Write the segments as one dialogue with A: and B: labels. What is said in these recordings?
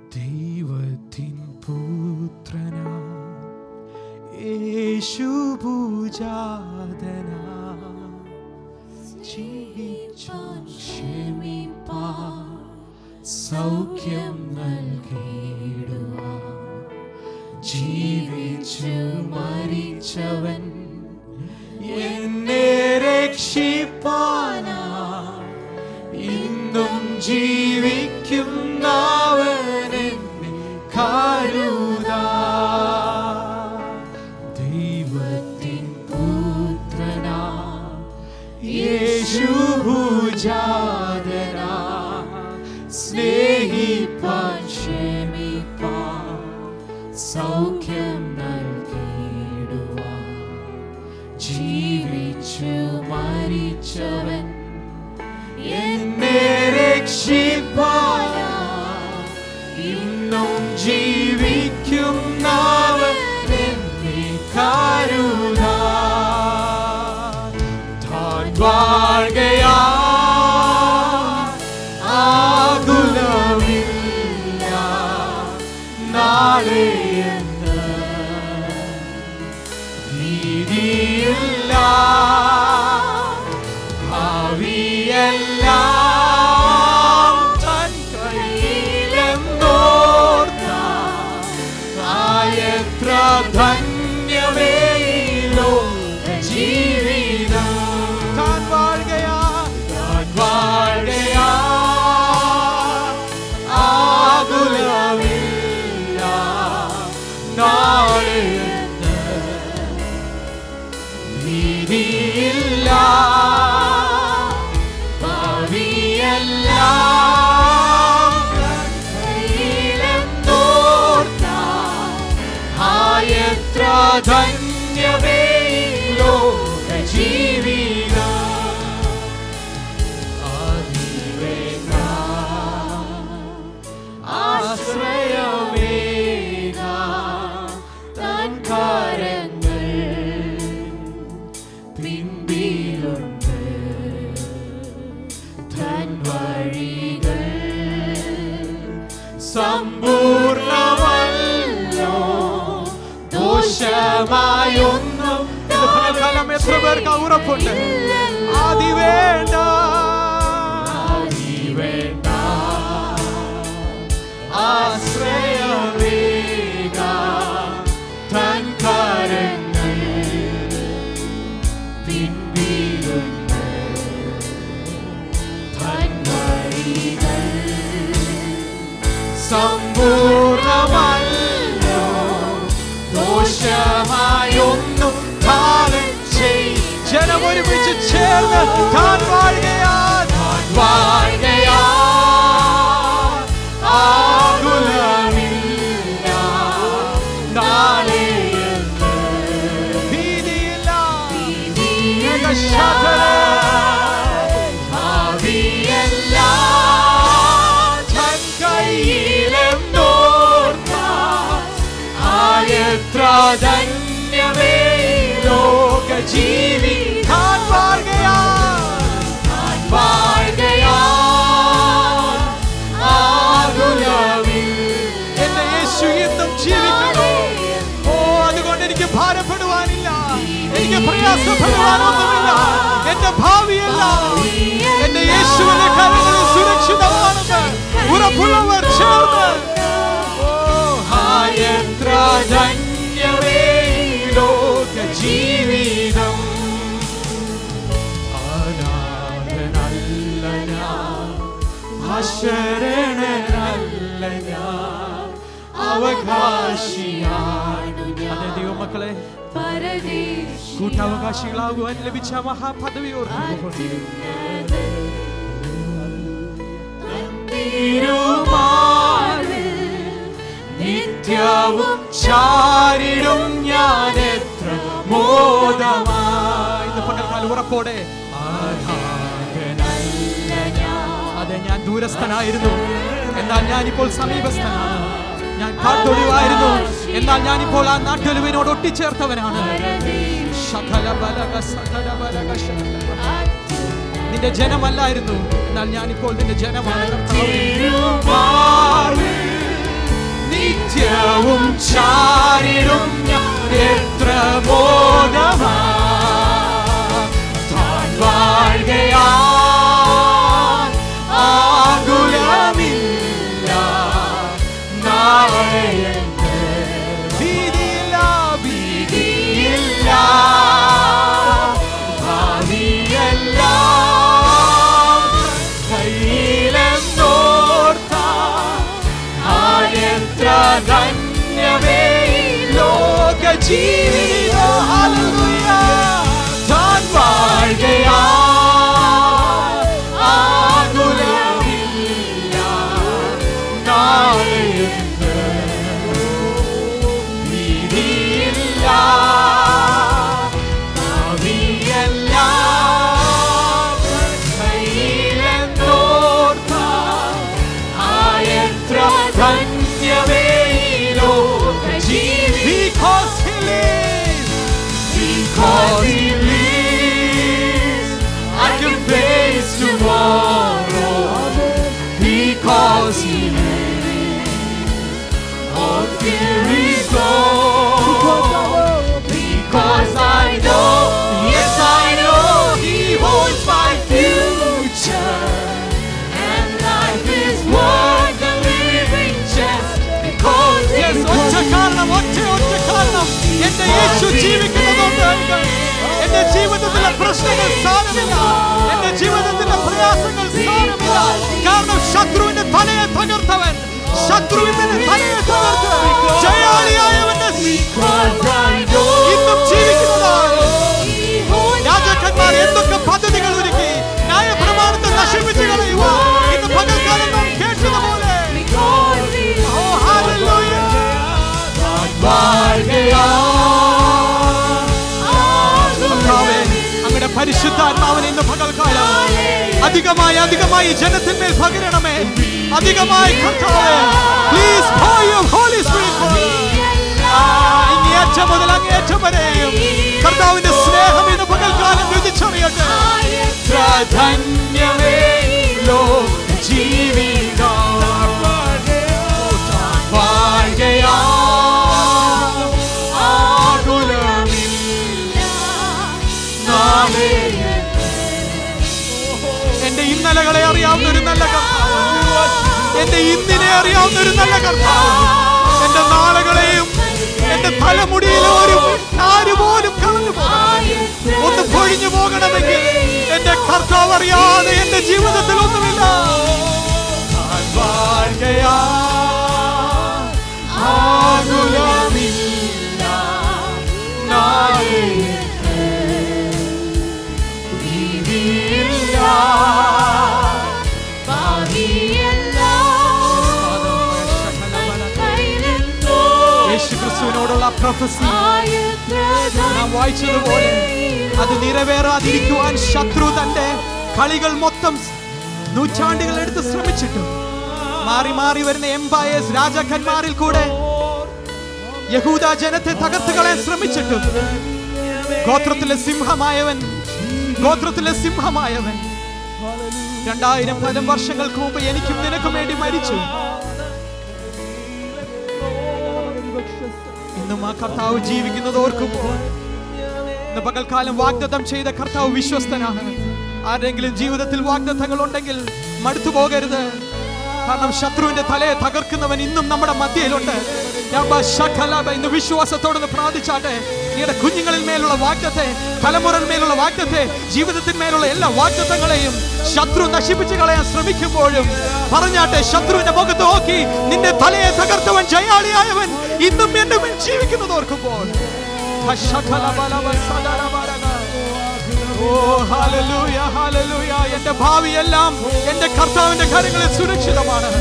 A: ദൈവത്തിൻ പുത്രനാ യേശു പൂജാതനാ ജീവിച്ചാൻ ക്ഷമിപ്പാൻ സൗഖ്യം നൽകിയിടുവാൻ ജീവിച്ചു മരിച്ചവൻ എന്നെ രക്ഷിപ്പാനാ ഇന്നും ജീവിക്കുന്നവൻ എന്നെ കരുതാ ദൈവത്തിൻ പുത്രനാ യേശു പൂജാതനാ സ്നേഹിപ്പാൻ ക്ഷമിപ്പാൻ സൗഖ്യം നൽകിയിടുവാൻ ജീവിച്ചു മരിച്ചവൻ എന്നെ രക്ഷിപ്പാൻ ഇന്നും ജീവിക്കുന്നവൻ എന്നെ കരുതാ താൻ വാഴുകയാ ആകുലമില്ല നാളെ എന്ന് ഭീതിയില്ല ഭാവിയെല്ലാം തൻ കയ്യിലെന്നോർത്ത എത്ര ധന്യമേ ജീവിതം താൻ വാഴുകയാ ആകുലമില്ല നാളെ ഭീതിയില്ല ഭാവിയെല്ലാം കയ്യിലെന്നോർത്ത എത്ര ധന്യമേ ലോക ജീവിതം ആശ്രയമേക തൻ കരങ്ങൾ പിൻപിലുണ്ട് തൻ വഴികൾ സമ്പൂർണമല്ലോ ദോഷമായൊന്നും എത്ര പേർക്ക് ഉറപ്പുണ്ട് ആദി വേണ്ട ആശ്രയമേക തൻ കരങ്ങൾ പിൻപിലുണ്ട് തൻ വഴികൾ സമ്പൂർണമല്ലോ ദോഷമായൊന്നും കാലം ചെയ്യും ജനം ഒരുമിച്ച് ചേർന്ന് താൻ വാഴുകയാ ആകുലമില്ല നാളെ എന്ന് ഭീതിയില്ല ഭാവിയെല്ലാം തൻ കയ്യിലെന്നോർത്ത എത്ര ധന്യമേ ലോക ജീവി താൻ വാഴുകയാ എന്റെ യേശു എന്നും ജീവിക്കുന്നു ഓ അതുകൊണ്ട് എനിക്ക് ഭാരപ്പെടുവാനില്ല എനിക്ക് പ്രയാസപ്പെടുവാനൊന്നുമില്ല എന്റെ ഭാവിയല്ല എന്റെ യേശുവിന്റെ കരങ്ങളിൽ സുരക്ഷിതമാണെന്ന് ഉറപ്പുള്ളവർ ചേർന്ന് ഓ എത്ര ധന്യമേ ലോക ജീവിതം അനാഥനല്ല ഞാൻ ശരണനല്ല ഞാൻ അവകാശിയാണു ഞാൻ ദൈവമക്കളെ കൂട്ടവകാശികളാകുവാൻ ലഭിച്ച മഹാപദവി ഓർക്കുന്നു നിത്യവും ചാരിടും ഞാൻ എത്ര മോദമായി പകൽക്കാലം ഉറപ്പോടെ അതെ ഞാൻ ദൂരസ്ഥനായിരുന്നു എന്നാൽ ഞാനിപ്പോൾ സമീപസ്ഥനാണ് ഞാൻ കാട്ടൊഴിവായിരുന്നു എന്നാൽ ഞാനിപ്പോൾ ആ നാട്ടൊലിവിനോട് ഒട്ടിച്ചേർത്തവനാണ് നിന്റെ ജനമല്ലായിരുന്നു എന്നാൽ ഞാനിപ്പോൾ നിന്റെ ജനമാണ് ധന്യമേ ലോക ജീവിതം. ഹല്ലേലൂയ. താൻ വാഴുകയാ ആകുലമില്ല നാളെയെന്ന് ഭീതിയില്ല. ഭാവിയെല്ലാം കയ്യിലെന്നോർത്ത ആയെത്ര ധന്യമേ ലോക ജീവിതം. Because he lives, because he lives, I can face tomorrow. Because he lives, all fear is gone. Because I know, yes I know, he holds my future, and life is worth the living just because he lives. ഒറ്റ കാരണം എന്റെ യേശു ജീവിക്കുന്നതുകൊണ്ട് എന്റെ ജീവിതത്തിലെ പ്രശ്നങ്ങൾ സാരമില്ല, എന്റെ ജീവിതത്തിലെ പ്രയാസങ്ങൾ സാരമില്ല. കാരണം ശത്രുവിന്റെ തലയെ തകർത്തവൻ, ശത്രുവിന്റെ തലയെ തകർത്ത് ജയാളിയായവന്റെ ഇന്നും ജീവിക്കുന്നതാണ്. രാജാക്കന്മാർ എന്തൊക്കെ പദ്ധതികൾ ഒരുക്കി ന്യായപ്രമാണത്തെ നശിപ്പിച്ചു കളയുക. ഇന്ന് പകൽക്കാലം നാം കേട്ടതുപോലെ അങ്ങയുടെ പരിശുദ്ധാത്മാവിനെ ഇന്ന് പകൽക്കാലം അധികമായി ജനത്തിന്മേൽ പകരണമേ. അധികമായി കർത്താവേ, please pour your Holy Spirit ഇങ്ങേയറ്റം മുതൽ അങ്ങേയറ്റം വരെയും കർത്താവിന്റെ സ്നേഹം ഇന്ന് പകൽക്കാലം രുചിച്ചറിയട്ടെ. ധന്യമേ ലോക ജീവിതം. എന്റെ ഇന്നലകളെ അറിയാവുന്ന ഒരു നല്ല കർത്താവ്, എന്റെ ഇന്നിനെ അറിയാവുന്ന ഒരു നല്ല കർത്താവ്, എന്റെ നാളുകളെയും എന്റെ തലമുടിയിലെ ഒരു നാര് പോലും കളഞ്ഞു ഒന്ന് പൊഴിഞ്ഞു പോകണമെങ്കിൽ എന്റെ കർത്താവ് അറിയാതെ എന്റെ ജീവിതത്തിൽ ഒന്നുമില്ല. യേശുക്രിസ്തുവിനോടുള്ള പ്രൊഫസി നാം വായിച്ചതുപോലെ അത് നിറവേറാതിരിക്കുവാൻ ശത്രു തന്റെ കളികൾ മൊത്തം നൂറ്റാണ്ടുകൾ എടുത്ത് ശ്രമിച്ചിട്ടും മാറി മാറി വരുന്ന എംപയേഴ്സ് രാജാക്കന്മാരിൽ കൂടെ യഹൂദ ജനത്തെ തകർത്തുകളെ ശ്രമിച്ചിട്ടും ഗോത്രത്തിലെ സിംഹമായവൻ 2000 വർഷങ്ങൾക്ക് മുമ്പ് എനിക്കും നിനക്കും വേണ്ടി മരിച്ചു. ഇന്നും ആ കർത്താവ് ജീവിക്കുന്നത് ഓർക്കുമ്പോൾ ഇന്ന് പകൽക്കാലം വാഗ്ദത്തം ചെയ്ത കർത്താവ് വിശ്വസ്തനാണ്. ആരെങ്കിലും ജീവിതത്തിൽ വാഗ്ദത്തങ്ങൾ ഉണ്ടെങ്കിൽ മടുത്തു പോകരുത്. കാരണം ശത്രുവിന്റെ തലയെ തകർക്കുന്നവൻ ഇന്നും നമ്മുടെ മധ്യയിലുണ്ട്. ഇന്ന് വിശ്വാസത്തോടെ പ്രാർത്ഥിച്ചാട്ടെ. നിങ്ങളുടെ കുഞ്ഞുങ്ങളിൽ മേലുള്ള വാഗ്ദത്തെ, തലമുറന്മേലുള്ള വാഗ്ദത്തെ, ജീവിതത്തിന്മേലുള്ള എല്ലാ വാഗ്ദത്തങ്ങളെയും ശത്രു നശിപ്പിച്ചു കളയാൻ ശ്രമിക്കുമ്പോഴും പറഞ്ഞാട്ടെ, ശത്രുവിന്റെ മുഖത്ത് നോക്കി നിന്റെ തലയെ തകർത്തവൻ ജയാളിയായവൻ ഇന്നും എന്റെ മേൽ ജീവിക്കുന്നത് ഓർക്കുമ്പോൾ എന്റെ ഭാവിയെല്ലാം എന്റെ കർത്താവിന്റെ കരങ്ങളിൽ സുരക്ഷിതമാണ്.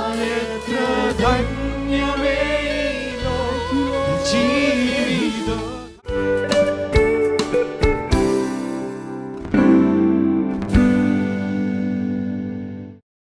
A: ധന്യമേ ജീവിതം.